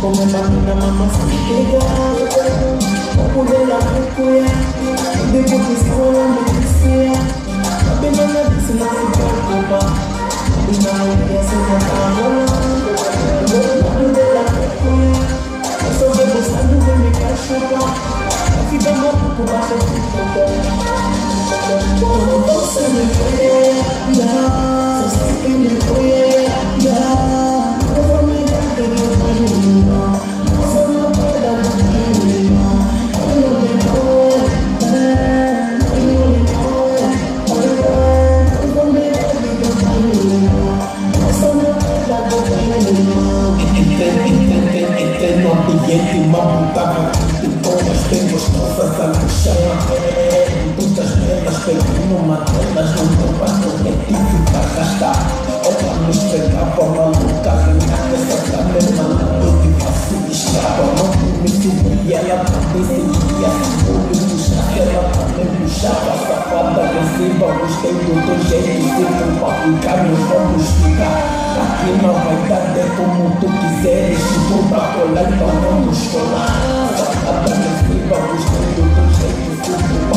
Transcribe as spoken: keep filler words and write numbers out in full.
Come bambina mamma si spiega, oppure la cucuia, devo che scuola mi sia, bambina la disse non si preoccupa, bambina la via se ne tavola, oppure la cucuia, adesso che buscando che mi cacciava, fica molto bacio tutto, quando você me vê, já, só sei que me foi, já. Entrei no ambiente e uma botava de todas, tenho as costas a luxar. Muitas merdas, peguei numa delas, não tô passando, que tive que arrastar. Ela me esperava maluca, renata, essa da mesma lado de fácil de escapa. Não me subia, ela também seguia, vou me puxar, ela também puxava. Safada agressiva, gostei do teu jeito, sempre pra ficar, meus vamos ficar. Aqui não vai dar, é como tu quiseres. Se for pra colar, então vamos colar. Safada agressiva, gostei do teu jeito, sempre